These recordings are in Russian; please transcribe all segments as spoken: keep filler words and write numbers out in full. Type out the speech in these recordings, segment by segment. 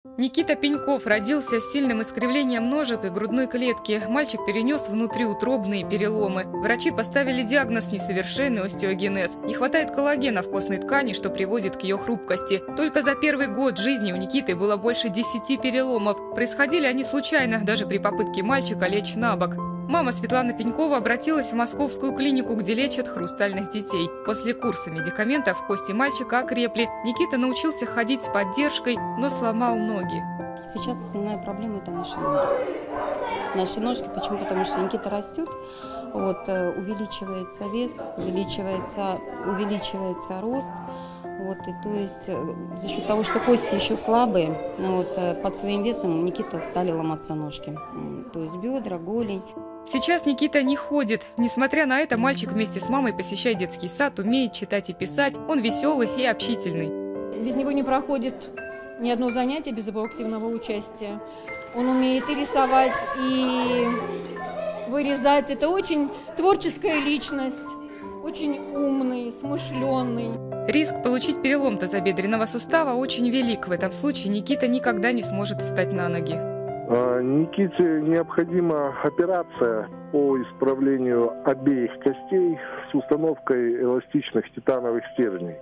Никита Пеньков родился с сильным искривлением ножек и грудной клетки. Мальчик перенес внутриутробные переломы. Врачи поставили диагноз несовершенный остеогенез. Не хватает коллагена в костной ткани, что приводит к ее хрупкости. Только за первый год жизни у Никиты было больше десяти переломов. Происходили они случайно, даже при попытке мальчика лечь на бок. Мама Светлана Пенькова обратилась в московскую клинику, где лечат хрустальных детей. После курса медикаментов кости мальчика окрепли. Никита научился ходить с поддержкой, но сломал ноги. Сейчас основная проблема – это наши ноги. Наши ножки. Почему? Потому что Никита растет, вот, увеличивается вес, увеличивается, увеличивается рост. Вот, и то есть за счет того, что кости еще слабые, вот, под своим весом у Никиты стали ломаться ножки. То есть бедра, голень. Сейчас Никита не ходит. Несмотря на это, мальчик вместе с мамой посещает детский сад, умеет читать и писать. Он веселый и общительный. Без него не проходит ни одно занятие без его активного участия. Он умеет и рисовать, и вырезать. Это очень творческая личность, очень умный, смышленый. Риск получить перелом тазобедренного сустава очень велик. В этом случае Никита никогда не сможет встать на ноги. Никите необходима операция по исправлению обеих костей с установкой эластичных титановых стержней.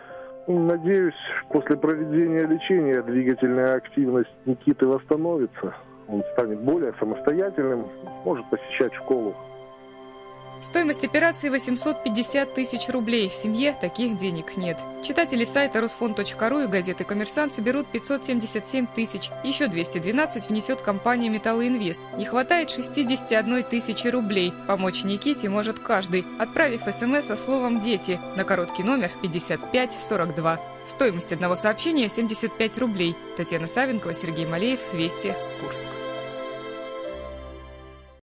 Надеюсь, после проведения лечения двигательная активность Никиты восстановится. Он станет более самостоятельным, сможет посещать школу. Стоимость операции восемьсот пятьдесят тысяч рублей. В семье таких денег нет. Читатели сайта Русфонд точка ру и газеты «Коммерсант» соберут пятьсот семьдесят семь тысяч. Еще двести двенадцать внесет компания «Металлоинвест». Не хватает шестидесяти одной тысячи рублей. Помочь Никите может каждый, отправив смс со словом «Дети» на короткий номер пятьдесят пять сорок два. Стоимость одного сообщения семьдесят пять рублей. Татьяна Савенкова, Сергей Малеев, Вести, Курск.